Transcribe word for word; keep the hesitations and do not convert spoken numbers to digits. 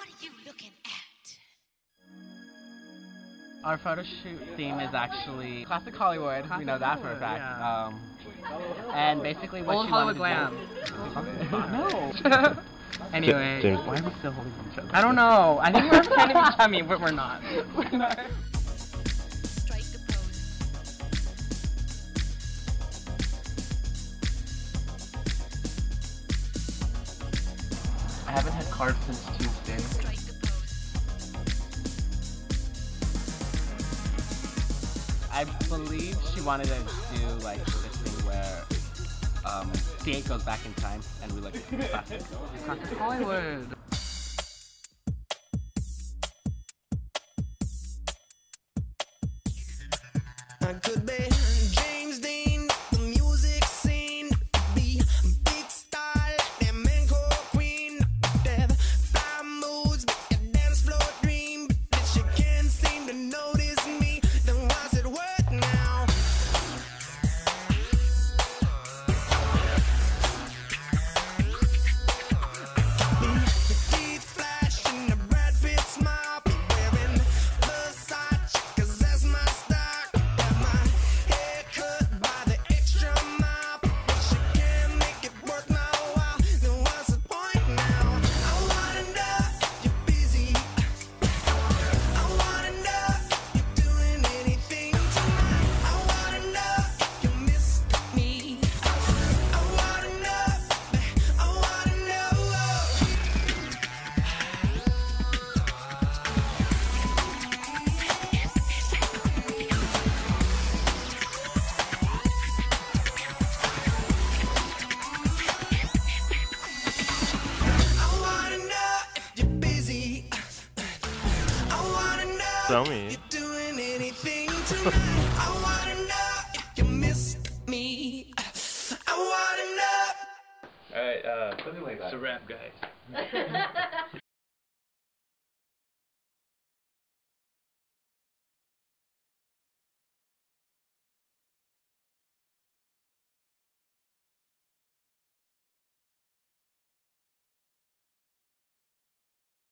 What are you looking at? Our photo shoot theme is actually classic Hollywood. Classic we know that for a Hollywood, fact. yeah. Um, and basically what Old she Hollywood wanted glam. to do. No. Anyway. James, why are we still holding each other? I don't know. I think we're pretending to be chummy, but we're not. We're not. Strike the pose. I haven't had cards since Tuesday. Strike the pose. I believe she wanted to do like this thing where um, C eight goes back in time and we look at classic. Classic Hollywood. I could be James Dean, the music scene, be a big star like that man called Queen, have five moods, a dance floor dream, but she can't seem to notice me. Then why's it work now? The teeth flash and the Brad Pitt smile, be wearing Versace, 'cause that's my style. Tell me. You're doing anything tonight. I wanna know if you miss me. I wanna know. Alright, uh, something like that. It's a rap, guys.